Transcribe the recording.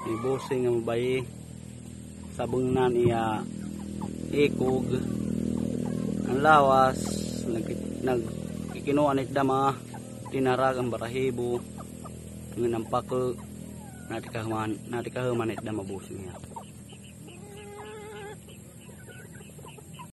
Ibusing nga mabayi sabungnan iya ikog ang lawas nagkikinuan it dama tinaragang barahibo ng nampako nati kahuman it dama busing ya.